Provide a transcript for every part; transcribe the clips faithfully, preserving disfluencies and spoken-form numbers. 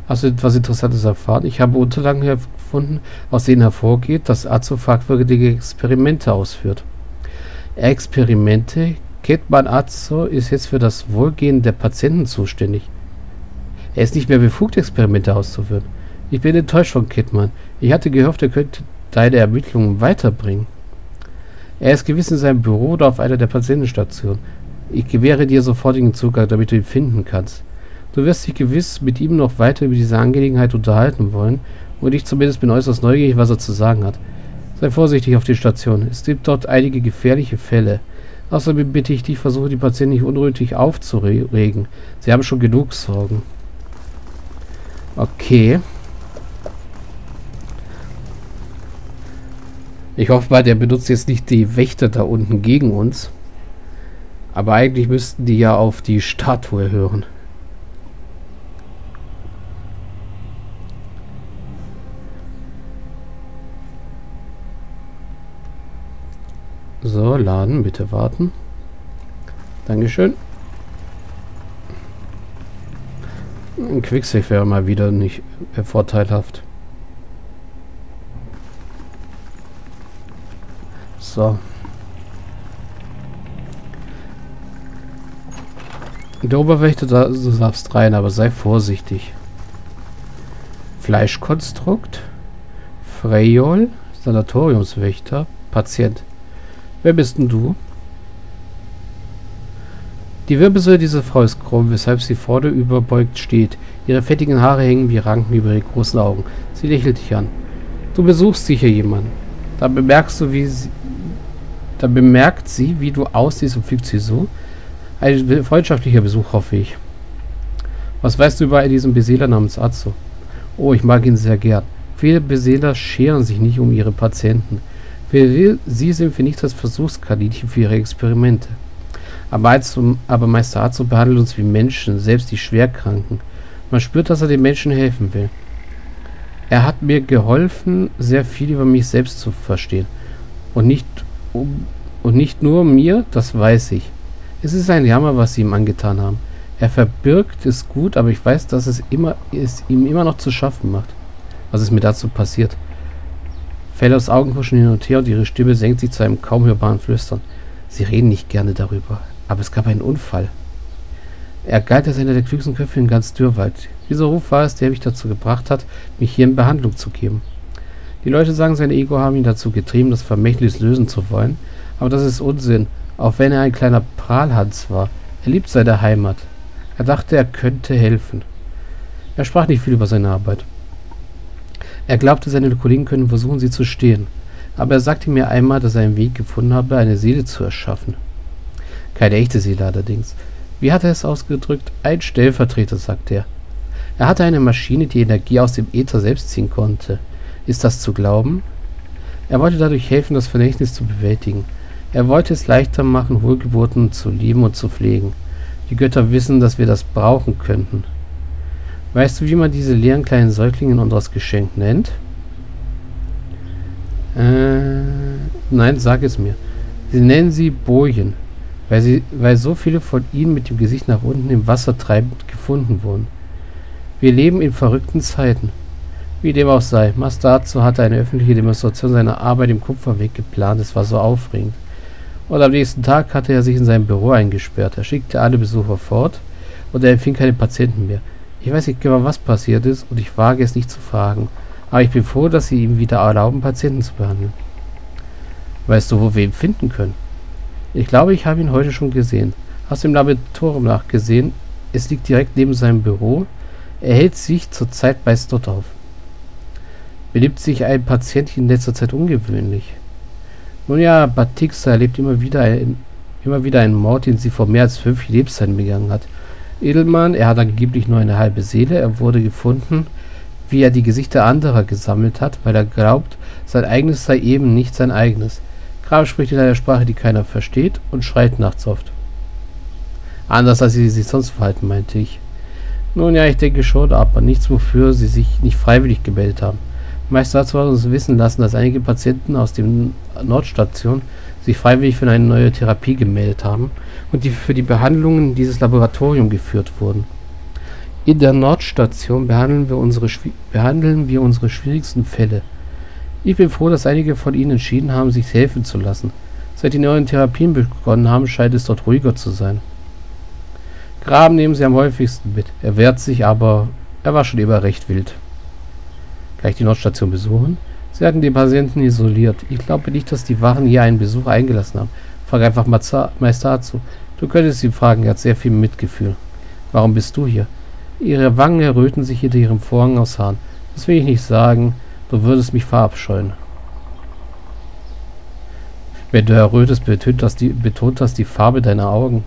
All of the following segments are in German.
Hast du etwas Interessantes erfahren? Ich habe Unterlagen gefunden, aus denen hervorgeht, dass Azo fragwürdige Experimente ausführt. Experimente? Kidman Azo ist jetzt für das Wohlgehen der Patienten zuständig. Er ist nicht mehr befugt, Experimente auszuführen. Ich bin enttäuscht von Kidman. Ich hatte gehofft, er könnte deine Ermittlungen weiterbringen. Er ist gewiss in seinem Büro oder auf einer der Patientenstationen. Ich gewähre dir sofortigen Zugang, damit du ihn finden kannst. Du wirst dich gewiss mit ihm noch weiter über diese Angelegenheit unterhalten wollen, und ich zumindest bin äußerst neugierig, was er zu sagen hat. Sei vorsichtig auf die Station. Es gibt dort einige gefährliche Fälle. Außerdem bitte ich dich, versuche die Patienten nicht unnötig aufzuregen. Sie haben schon genug Sorgen. Okay. Ich hoffe mal, der benutzt jetzt nicht die Wächter da unten gegen uns. Aber eigentlich müssten die ja auf die Statue hören. So, laden, bitte warten. Dankeschön. Ein Quicksave wäre mal wieder nicht äh, vorteilhaft. So. Der Oberwächter, da, du darfst rein, aber sei vorsichtig. Fleischkonstrukt. Freyol. Sanatoriumswächter. Patient. Wer bist denn du? Die Wirbelsäule dieser Frau ist krumm, weshalb sie vorne überbeugt steht. Ihre fettigen Haare hängen wie Ranken über ihre großen Augen. Sie lächelt dich an. Du besuchst sicher jemanden. Da bemerkst du, wie sie... Da bemerkt sie, wie du aussiehst und fügt sie so. Ein freundschaftlicher Besuch, hoffe ich. Was weißt du über diesen Beseeler namens Azo? Oh, ich mag ihn sehr gern. Viele Beseeler scheren sich nicht um ihre Patienten. Für sie sind wir nicht das Versuchskaninchen für ihre Experimente. Aber, als, aber Meister Azo behandelt uns wie Menschen, selbst die Schwerkranken. Man spürt, dass er den Menschen helfen will. Er hat mir geholfen, sehr viel über mich selbst zu verstehen. Und nicht, um, und nicht nur mir, das weiß ich. Es ist ein Jammer, was sie ihm angetan haben. Er verbirgt es gut, aber ich weiß, dass es, immer, es ihm immer noch zu schaffen macht. Was ist mir dazu passiert? Fellows Augen huschen hin und her und ihre Stimme senkt sich zu einem kaum hörbaren Flüstern. Sie reden nicht gerne darüber, aber es gab einen Unfall. Er galt als einer der klügsten Köpfe in ganz Dürrwald. Dieser Ruf war es, der mich dazu gebracht hat, mich hier in Behandlung zu geben. Die Leute sagen, sein Ego haben ihn dazu getrieben, das Vermächtnis lösen zu wollen, aber das ist Unsinn, auch wenn er ein kleiner Prahlhans war. Er liebt seine Heimat. Er dachte, er könnte helfen. Er sprach nicht viel über seine Arbeit. Er glaubte, seine Kollegen können versuchen, sie zu stehlen. Aber er sagte mir einmal, dass er einen Weg gefunden habe, eine Seele zu erschaffen. Keine echte Seele allerdings. Wie hat er es ausgedrückt? Ein Stellvertreter, sagte er. Er hatte eine Maschine, die Energie aus dem Äther selbst ziehen konnte. Ist das zu glauben? Er wollte dadurch helfen, das Vermächtnis zu bewältigen. Er wollte es leichter machen, Wohlgeburten zu lieben und zu pflegen. Die Götter wissen, dass wir das brauchen könnten. Weißt du, wie man diese leeren kleinen Säuglinge in unseres Geschenk nennt? Äh, nein, sag es mir. Sie nennen sie Bojen, weil, sie, weil so viele von ihnen mit dem Gesicht nach unten im Wasser treibend gefunden wurden. Wir leben in verrückten Zeiten. Wie dem auch sei, Meister Azo hatte eine öffentliche Demonstration seiner Arbeit im Kupferweg geplant. Es war so aufregend. Und am nächsten Tag hatte er sich in sein Büro eingesperrt. Er schickte alle Besucher fort und er empfing keine Patienten mehr. Ich weiß nicht genau, was passiert ist, und ich wage es nicht zu fragen. Aber ich bin froh, dass sie ihm wieder erlauben, Patienten zu behandeln. Weißt du, wo wir ihn finden können? Ich glaube, ich habe ihn heute schon gesehen. Hast du im Laboratorium nachgesehen? Es liegt direkt neben seinem Büro. Er hält sich zurzeit bei Stott auf. Belebt sich ein Patient in letzter Zeit ungewöhnlich? Nun ja, Batixa erlebt immer wieder, ein, immer wieder einen Mord, den sie vor mehr als fünf Lebzeiten begangen hat. Edelmann, er hat angeblich nur eine halbe Seele. Er wurde gefunden, wie er die Gesichter anderer gesammelt hat, weil er glaubt, sein eigenes sei eben nicht sein eigenes. Graf spricht in einer Sprache, die keiner versteht, und schreit nachts oft. Anders als sie sich sonst verhalten, meinte ich. Nun ja, ich denke schon, aber nichts, wofür sie sich nicht freiwillig gemeldet haben. Meister Azo hat uns wissen lassen, dass einige Patienten aus der Nordstation sich freiwillig für eine neue Therapie gemeldet haben und die für die Behandlungen in dieses Laboratorium geführt wurden. In der Nordstation behandeln wir unsere, behandeln wir unsere schwierigsten Fälle. Ich bin froh, dass einige von Ihnen entschieden haben, sich helfen zu lassen. Seit die neuen Therapien begonnen haben, scheint es dort ruhiger zu sein. Graben nehmen Sie am häufigsten mit. Er wehrt sich, aber er war schon immer recht wild. Kann ich die Nordstation besuchen? Sie hatten den Patienten isoliert. Ich glaube nicht, dass die Wachen hier einen Besuch eingelassen haben. Frag einfach Meister Azu. Du könntest ihn fragen, er hat sehr viel Mitgefühl. Warum bist du hier? Ihre Wangen erröten sich hinter ihrem Vorhang aus Haaren. Das will ich nicht sagen. Du würdest mich verabscheuen. Wenn du errötest, betont das, die, betont das die Farbe deiner Augen.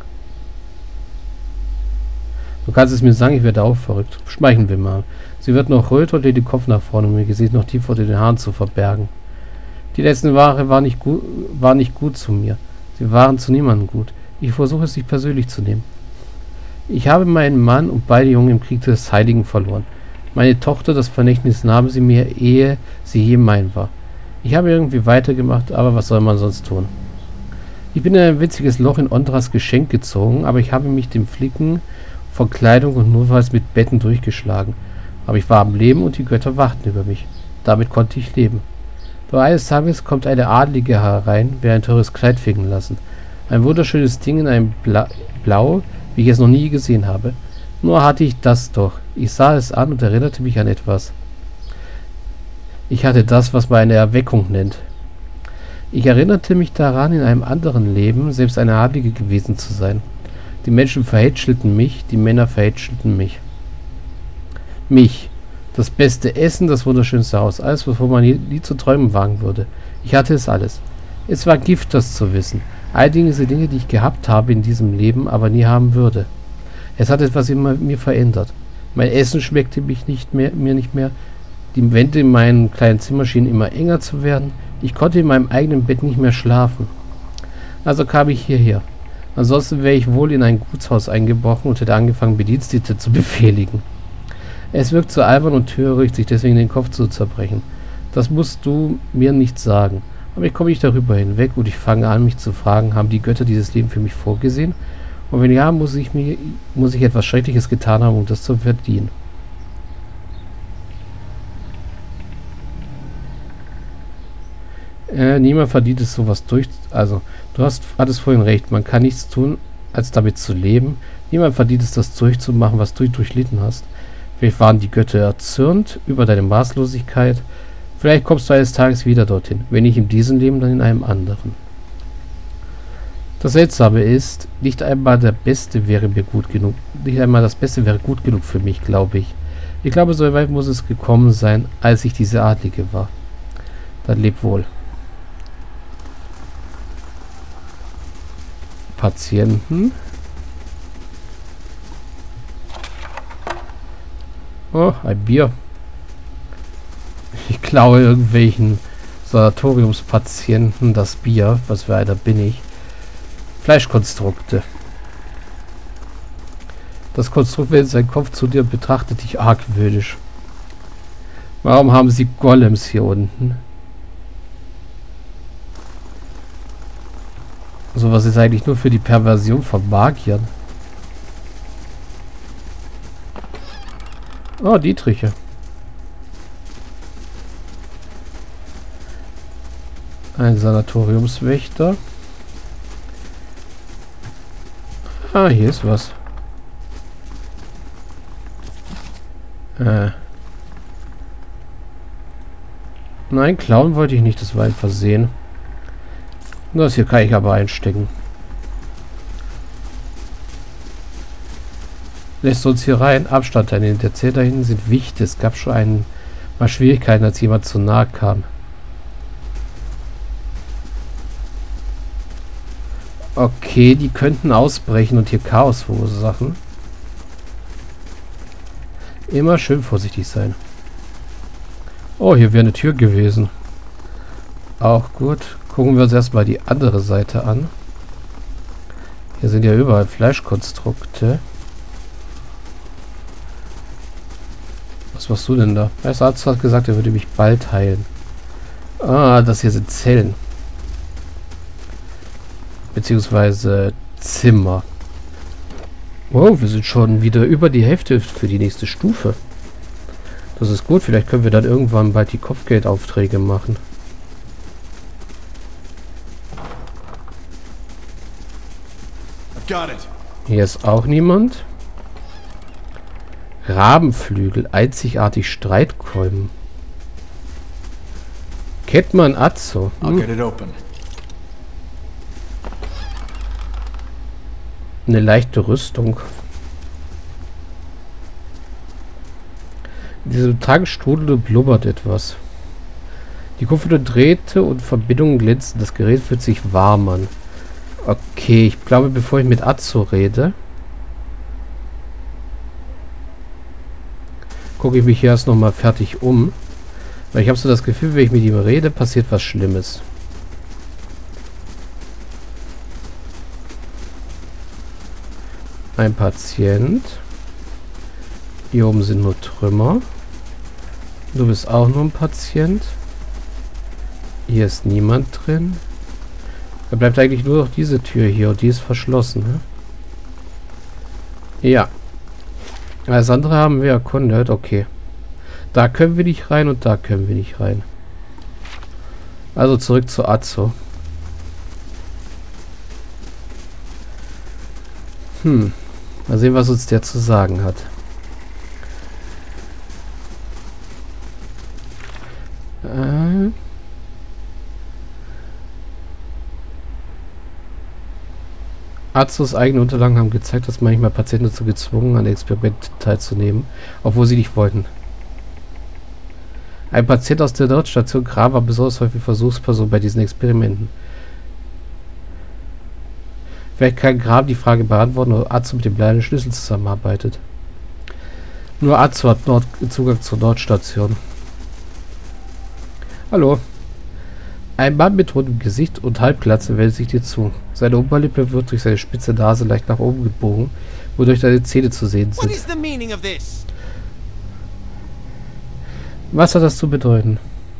Du kannst es mir sagen, ich werde auch verrückt. Schmeicheln wir mal. Sie wird noch röter und legt den Kopf nach vorne, um ihr Gesicht noch tiefer unter den Haaren zu verbergen. Die letzten Jahre waren nicht, gu war nicht gut zu mir. Sie waren zu niemandem gut. Ich versuche es nicht persönlich zu nehmen. Ich habe meinen Mann und beide Jungen im Krieg des Heiligen verloren. Meine Tochter, das Vermächtnis nahm sie mir, ehe sie je mein war. Ich habe irgendwie weitergemacht, aber was soll man sonst tun? Ich bin in ein winziges Loch in Ondras Geschenk gezogen, aber ich habe mich dem Flicken von Kleidung und notfalls mit Betten durchgeschlagen. Aber ich war am Leben und die Götter wachten über mich. Damit konnte ich leben. Doch eines Tages kommt eine Adlige herein, will ein teures Kleid fegen lassen. Ein wunderschönes Ding in einem Bla Blau, wie ich es noch nie gesehen habe. Nur hatte ich das doch. Ich sah es an und erinnerte mich an etwas. Ich hatte das, was man eine Erweckung nennt. Ich erinnerte mich daran, in einem anderen Leben selbst eine Adlige gewesen zu sein. Die Menschen verhätschelten mich, die Männer verhätschelten mich. Mich. Das beste Essen, das wunderschönste Haus, alles, wovon man nie, nie zu träumen wagen würde. Ich hatte es alles. Es war Gift, das zu wissen. All diese Dinge, die ich gehabt habe in diesem Leben, aber nie haben würde. Es hat etwas in mir verändert. Mein Essen schmeckte mich nicht mehr, mir nicht mehr. Die Wände in meinem kleinen Zimmer schienen immer enger zu werden. Ich konnte in meinem eigenen Bett nicht mehr schlafen. Also kam ich hierher. Ansonsten wäre ich wohl in ein Gutshaus eingebrochen und hätte angefangen, Bedienstete zu befehligen. Es wirkt so albern und töricht, sich deswegen den Kopf zu zerbrechen. Das musst du mir nicht sagen. Aber ich komme nicht darüber hinweg und ich fange an, mich zu fragen, haben die Götter dieses Leben für mich vorgesehen? Und wenn ja, muss ich, mir, muss ich etwas Schreckliches getan haben, um das zu verdienen. Äh, niemand verdient es, sowas durch... Also, du hast, hattest vorhin recht, man kann nichts tun, als damit zu leben. Niemand verdient es, das durchzumachen, was du durchlitten hast. Vielleicht waren die Götter erzürnt über deine Maßlosigkeit. Vielleicht kommst du eines Tages wieder dorthin. Wenn nicht in diesem Leben, dann in einem anderen. Das Seltsame ist, nicht einmal der Beste wäre mir gut genug. Nicht einmal das Beste wäre gut genug für mich, glaube ich. Ich glaube, so weit muss es gekommen sein, als ich diese Adlige war. Dann leb wohl. Patienten. Oh, ein Bier. Ich klaue irgendwelchen Sanatoriumspatienten das Bier. Was für einer bin ich? Fleischkonstrukte. Das Konstrukt, wenn sein Kopf zu dir betrachtet, dich argwöhnisch. Warum haben sie Golems hier unten? Sowas ist eigentlich nur für die Perversion von Magiern. Oh, Dietriche. Ein Sanatoriumswächter. Ah, hier ist was. Äh. Nein, klauen wollte ich nicht, das war ein Versehen. Das hier kann ich aber einstecken. Lässt uns hier rein. Abstand dahin. Der Zelt da hinten sind wichtig. Es gab schon ein, mal Schwierigkeiten, als jemand zu nahe kam. Okay, die könnten ausbrechen und hier Chaos verursachen. Immer schön vorsichtig sein. Oh, hier wäre eine Tür gewesen. Auch gut. Gucken wir uns erstmal die andere Seite an. Hier sind ja überall Fleischkonstrukte. Was machst du denn da? Der Arzt hat gesagt, er würde mich bald heilen. Ah, das hier sind Zellen. Beziehungsweise Zimmer. Oh, wir sind schon wieder über die Hälfte für die nächste Stufe. Das ist gut, vielleicht können wir dann irgendwann bald die Kopfgeldaufträge machen. Hier ist auch niemand. Rabenflügel, einzigartig Streitkolben. Kettmann Azzo. Hm. Eine leichte Rüstung. Diese Tankstrudel blubbert etwas. Die Kupfer drehte und Verbindungen glänzen. Das Gerät fühlt sich warm an. Okay, ich glaube, bevor ich mit Azzo rede, gucke ich mich hier erst nochmal fertig um. Weil ich habe so das Gefühl, wenn ich mit ihm rede, passiert was Schlimmes. Ein Patient. Hier oben sind nur Trümmer. Du bist auch nur ein Patient. Hier ist niemand drin. Da bleibt eigentlich nur noch diese Tür hier und die ist verschlossen. Ne? Ja. Alles andere haben wir erkundet. Okay. Da können wir nicht rein und da können wir nicht rein. Also zurück zu Azzo. Hm. Mal sehen, was uns der zu sagen hat. Äh. Azzos eigene Unterlagen haben gezeigt, dass manchmal Patienten dazu gezwungen, an Experimenten teilzunehmen, obwohl sie nicht wollten. Ein Patient aus der Nordstation Grab war besonders häufig Versuchsperson bei diesen Experimenten. Vielleicht kann Grab die Frage beantworten, ob Azzo mit dem bleibenden Schlüssel zusammenarbeitet. Nur Azzo hat Nord Zugang zur Nordstation. Hallo. Ein Mann mit rundem Gesicht und Halbglatze wendet sich dir zu. Seine Oberlippe wird durch seine spitze Nase leicht nach oben gebogen, wodurch deine Zähne zu sehen sind. Was hat das zu bedeuten?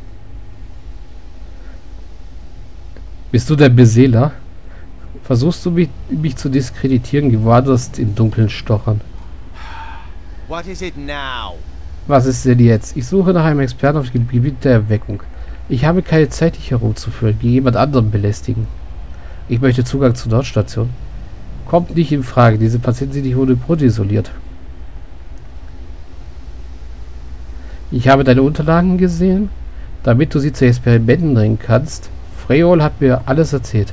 Bist du der Beseeler? Versuchst du mich, mich zu diskreditieren, gewartest im Dunkeln stochern. What is it now? Was ist denn jetzt? Ich suche nach einem Experten auf dem Gebiet der Erweckung. Ich habe keine Zeit, dich herumzuführen, wie jemand anderen belästigen. Ich möchte Zugang zur Nordstation. Kommt nicht in Frage, diese Patienten sind nicht ohne Brot isoliert. Ich habe deine Unterlagen gesehen, damit du sie zu Experimenten bringen kannst. Freol hat mir alles erzählt.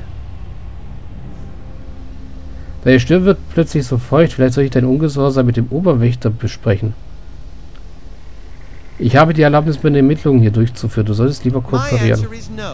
Deine Stirn wird plötzlich so feucht, vielleicht soll ich dein Ungehorsam mit dem Oberwächter besprechen. Ich habe die Erlaubnis, meine Ermittlungen hier durchzuführen. Du solltest lieber kooperieren.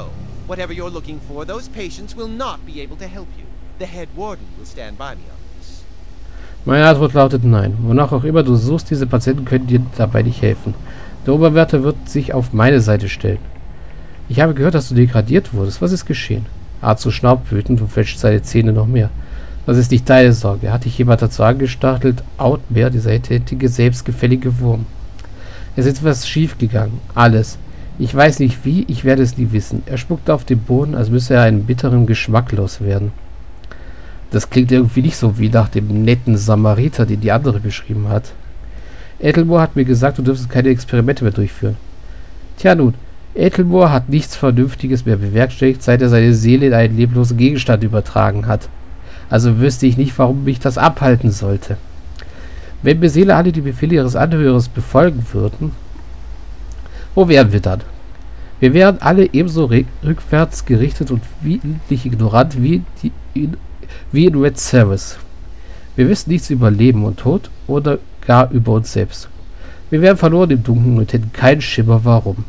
Meine Antwort lautet nein. Wonach auch immer du suchst, diese Patienten können dir dabei nicht helfen. Der Oberwärter wird sich auf meine Seite stellen. Ich habe gehört, dass du degradiert wurdest. Was ist geschehen? Azzo schnaubt wütend und fletscht seine Zähne noch mehr. Das ist nicht deine Sorge. Hat dich jemand dazu angestachelt? Outmare, dieser tätige, selbstgefällige Wurm. Es ist etwas schief gegangen. Alles. Ich weiß nicht wie, ich werde es nie wissen. Er spuckte auf den Boden, als müsse er einen bitteren Geschmack loswerden. Das klingt irgendwie nicht so wie nach dem netten Samariter, den die andere beschrieben hat. Ethelmoor hat mir gesagt, du dürftest keine Experimente mehr durchführen. Tja nun, Ethelmoor hat nichts Vernünftiges mehr bewerkstelligt, seit er seine Seele in einen leblosen Gegenstand übertragen hat. Also wüsste ich nicht, warum mich das abhalten sollte. Wenn Beseele alle die Befehle ihres Anhörers befolgen würden, wo wären wir dann? Wir wären alle ebenso rückwärts gerichtet und widerlich ignorant wie, die in, wie in Red Service. Wir wissen nichts über Leben und Tod oder gar über uns selbst. Wir wären verloren im Dunkeln und hätten keinen Schimmer warum.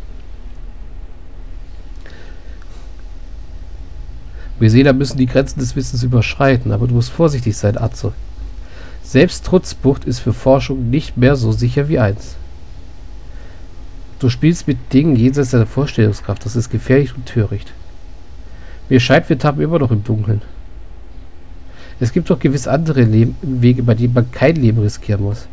Beseeler müssen die Grenzen des Wissens überschreiten, aber du musst vorsichtig sein, Azzo. Selbst Trutzbucht ist für Forschung nicht mehr so sicher wie eins. Du spielst mit Dingen jenseits deiner Vorstellungskraft. Das ist gefährlich und töricht. Mir scheint, wir tappen immer noch im Dunkeln. Es gibt doch gewiss andere Leben Wege, bei denen man kein Leben riskieren muss.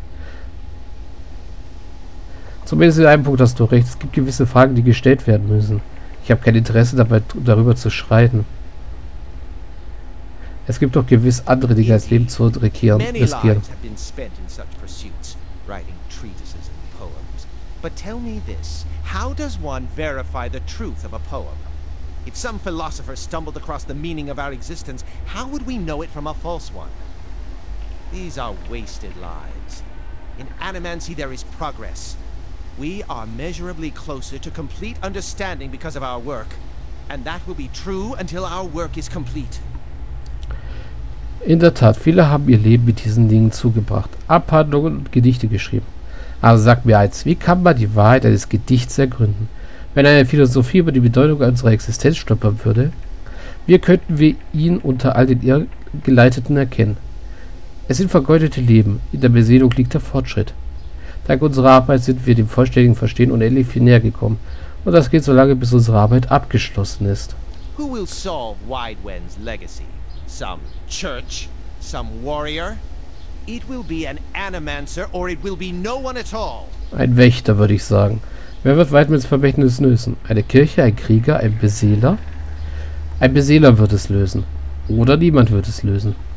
Zumindest in einem Punkt hast du recht. Es gibt gewisse Fragen, die gestellt werden müssen. Ich habe kein Interesse dabei, darüber zu schreiten. Es gibt doch gewiss andere, die das Leben zu regieren, Many riskieren. lives have been spent in such pursuits, writing treatises and poems. But tell me this, how does one verify the truth of a poem? If some philosopher stumbled across the meaning of our existence, how would we know it from a false one? These are wasted lives. In Animancy there is progress. We are measurably closer to complete understanding because of our work. And that will be true until our work is complete. In der Tat, viele haben ihr Leben mit diesen Dingen zugebracht, Abhandlungen und Gedichte geschrieben. Aber sag mir eins, wie kann man die Wahrheit eines Gedichts ergründen? Wenn eine Philosophie über die Bedeutung unserer Existenz stolpern würde, wie könnten wir ihn unter all den Irrgeleiteten erkennen? Es sind vergeudete Leben, in der Beseelung liegt der Fortschritt. Dank unserer Arbeit sind wir dem vollständigen Verstehen unendlich viel näher gekommen. Und das geht so lange, bis unsere Arbeit abgeschlossen ist. Who will solve Widewen's legacy? Some church? Some warrior? It will be an Animancer or it will be no one at all. Ein Wächter, würde ich sagen. Wer wird Widemans Vermächtnis lösen? Eine Kirche, ein Krieger, ein Beseeler? Ein Beseeler wird es lösen. Oder niemand wird es lösen.